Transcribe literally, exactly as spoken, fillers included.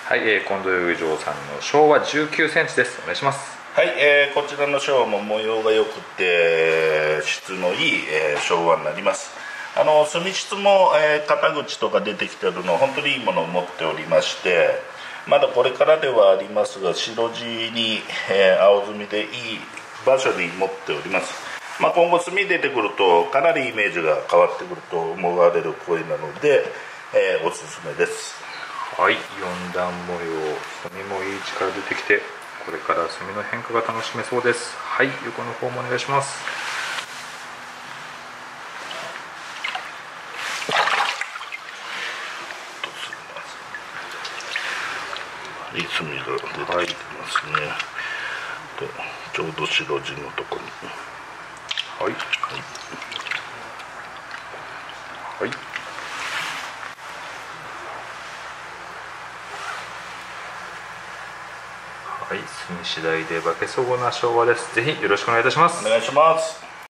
はい、えー、近藤遊城さんの昭和じゅうきゅうセンチです。お願いします。 はい、えー、こちらの昭和も模様が良くて質のいい、えー、昭和になります。あの墨質も、えー、肩口とか出てきてるの本当にいいものを持っておりまして、まだこれからではありますが白地に、えー、青墨でいい場所に持っております。まあ、今後墨出てくるとかなりイメージが変わってくると思われる声なので、えー、おすすめです。 はい、よん段模様、墨もいい力出てきて、これから墨の変化が楽しめそうです。はい、横の方もお願いします。 いい墨が出てきてますね、はい、でちょうど白地のところにはいはいはいはい、墨次第で化けそうな昭和です。ぜひよろしくお願いいたします。 お願いします。